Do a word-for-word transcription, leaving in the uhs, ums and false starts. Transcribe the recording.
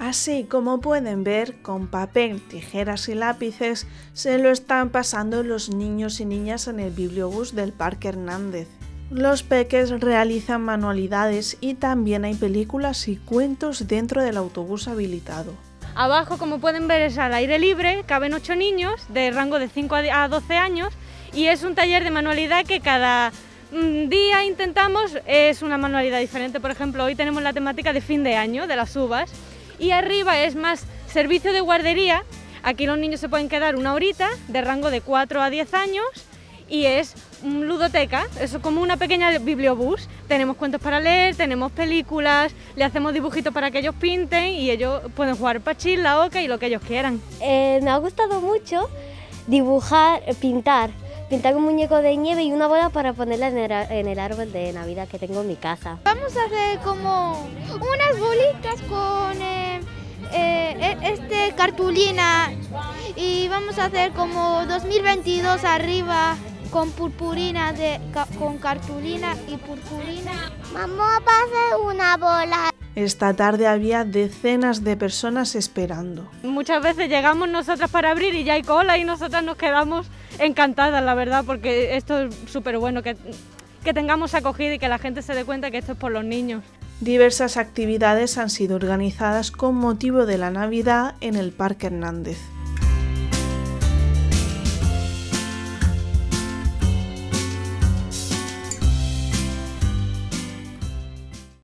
Así como pueden ver, con papel, tijeras y lápices se lo están pasando los niños y niñas en el bibliobús del Parque Hernández. Los peques realizan manualidades y también hay películas y cuentos dentro del autobús habilitado. Abajo, como pueden ver, es al aire libre, caben ocho niños de rango de cinco a doce años y es un taller de manualidad que cada día intentamos, es una manualidad diferente. Por ejemplo, hoy tenemos la temática de fin de año, de las uvas, y arriba es más servicio de guardería. Aquí los niños se pueden quedar una horita de rango de cuatro a diez años y es ludoteca, es como una pequeña bibliobús. Tenemos cuentos para leer, tenemos películas, le hacemos dibujitos para que ellos pinten y ellos pueden jugar pachín, la oca y lo que ellos quieran. Eh, me ha gustado mucho dibujar, pintar, pintar un muñeco de nieve y una bola para ponerla en el, en el árbol de Navidad que tengo en mi casa. Vamos a hacer como unas bolitas con eh, eh, este cartulina y vamos a hacer como dos mil veintidós arriba con purpurina, de, con cartulina y purpurina. Vamos a hacer una bola. Esta tarde había decenas de personas esperando. Muchas veces llegamos nosotras para abrir y ya hay cola y nosotras nos quedamos encantadas, la verdad, porque esto es súper bueno, que, que tengamos acogida y que la gente se dé cuenta que esto es por los niños. Diversas actividades han sido organizadas con motivo de la Navidad en el Parque Hernández.